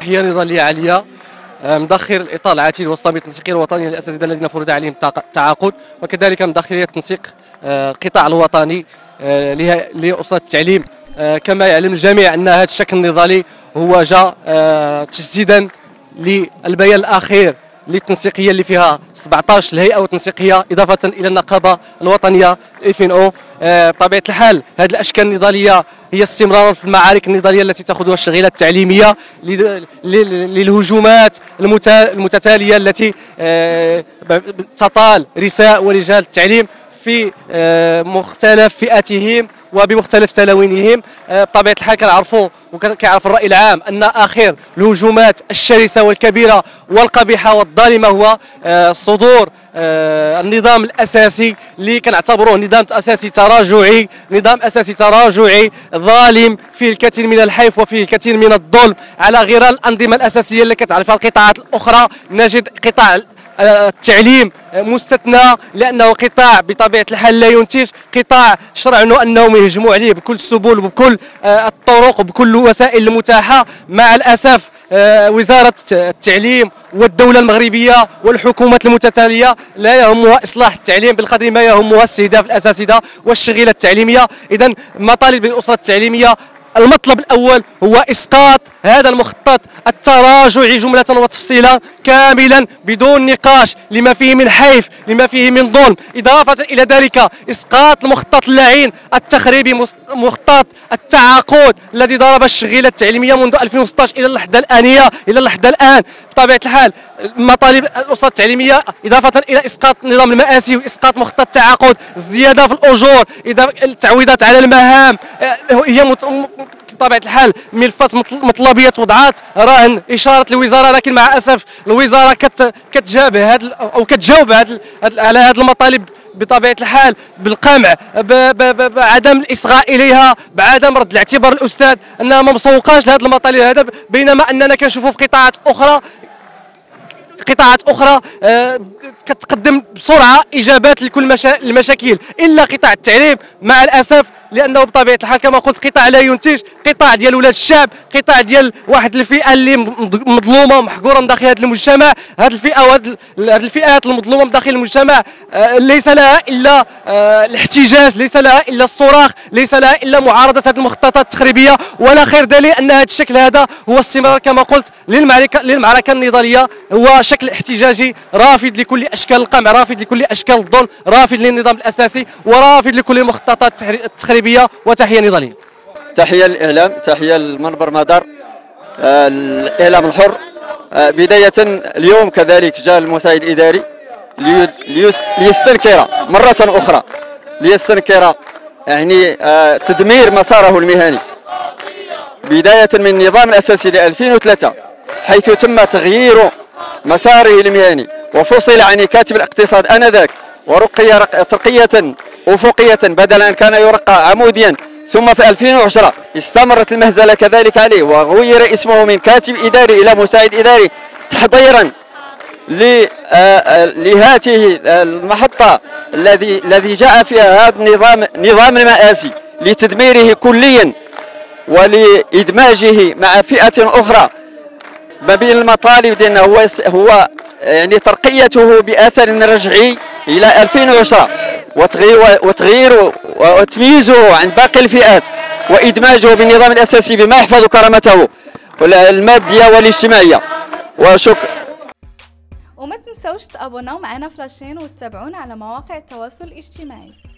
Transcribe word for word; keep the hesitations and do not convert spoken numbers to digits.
هي نضالية عالية مدخر الاطار العاتي والصامت التنسيقي الوطني للاساتذه الذين فرض عليهم التعاقد، وكذلك مدخريه تنسيق القطاع الوطني لاسره التعليم. كما يعلم الجميع ان هذا الشكل النضالي هو جاء تجديدا للبيان الاخير للتنسيقيه اللي فيها سبعطاش الهيئه التنسيقيه اضافه الى النقابه الوطنيه اف ان او. بطبيعه الحال هذه الاشكال النضاليه هي استمرار في المعارك النضاليه التي تاخذها الشغيله التعليميه للهجومات المتتاليه التي تطال نساء ورجال التعليم في مختلف فئاتهم وبمختلف تلاوينهم. بطبيعه الحال كنعرفوا وكيعرف الراي العام ان اخر الهجومات الشرسه والكبيره والقبيحه والظالمه هو صدور النظام الاساسي اللي كنعتبروه نظام اساسي تراجعي، نظام اساسي تراجعي ظالم فيه الكثير من الحيف وفيه الكثير من الظلم على غرار الانظمه الاساسيه اللي كتعرفها القطاعات الاخرى. نجد قطاع التعليم مستثنى لانه قطاع بطبيعه الحال لا ينتج، قطاع شرعنوا انهم يهجموا عليه بكل السبل وبكل الطرق وبكل الوسائل المتاحه. مع الاسف وزاره التعليم والدوله المغربيه والحكومات المتتاليه لا يهمها اصلاح التعليم بالقدر ما يهمها استهداف الاساتذه والشغيله التعليميه. اذا مطالب الاسره التعليميه المطلب الاول هو اسقاط هذا المخطط التراجعي جمله وتفصيلا كاملا بدون نقاش لما فيه من حيف لما فيه من ظلم. اضافه الى ذلك اسقاط المخطط اللعين التخريبي مخطط التعاقد الذي ضرب الشغيله التعليميه منذ ألفين وستطاش الى اللحظه الانيه الى اللحظه الان. بطبيعه الحال مطالب الاسره التعليميه اضافه الى اسقاط نظام المآسي واسقاط مخطط التعاقد، الزياده في الاجور، التعويضات على المهام، هي بطبيعه الحال ملفات مطلبيه وضعات راهن اشاره الوزاره، لكن مع اسف الوزاره كتجاب هذا او كتجاوب على هذه المطالب بطبيعه الحال بالقمع، بعدم الاصغاء اليها، بعدم رد الاعتبار الاستاذ انها ما مسوقاش لهذه المطالب هذا، بينما اننا كنشوفوا في قطاعات اخرى قطاعات اخرى كتقدم بسرعه اجابات لكل المشاكل الا قطاع التعليم مع الاسف، لانه بطبيعه الحال كما قلت قطاع لا ينتج، قطاع ديال ولاد الشعب، قطاع ديال واحد الفئه اللي مظلومه ومحقوره من داخل هذا المجتمع. هذه الفئه وهذه الفئات المظلومه من داخل المجتمع ليس لها الا الاحتجاج، ليس لها الا الصراخ، ليس لها الا معارضه هذه المخططات التخريبيه، ولا خير دليل ان هذا الشكل هذا هو استمرار كما قلت للمعركه للمعركه النضاليه، هو شكل احتجاجي رافض لكل اشكال القمع، رافض لكل اشكال الظلم، رافض للنظام الاساسي، ورافض لكل المخططات التخريبيه. وتحيه نضاليه. تحيه للاعلام، تحيه لمنبر مدار آه الاعلام الحر. آه بدايه اليوم كذلك جاء المساعد الاداري ليستنكر مره اخرى ليستنكر يعني آه تدمير مساره المهني بدايه من النظام الاساسي ل ألفين وثلاثة، حيث تم تغيير مساره المهني وفصل عن كاتب الاقتصاد انذاك ورقي ترقيه افقيه بدل ان كان يرقى عموديا. ثم في ألفين وعشرة استمرت المهزله كذلك عليه وغير اسمه من كاتب اداري الى مساعد اداري تحضيرا لهذه المحطه الذي الذي جاء فيها هذا النظام نظام المآسي لتدميره كليا ولادماجه مع فئه اخرى. ما بين المطالب ديالنا هو هو يعني ترقيته باثر رجعي الى ألفين وعشرة وتغييره وتمييزه عن باقي الفئات وادماجه بالنظام الاساسي بما يحفظ كرامته الماديه والاجتماعيه. وشكرا. وما تنسوش تابوناو معنا فلاشين وتتابعونا على مواقع التواصل الاجتماعي.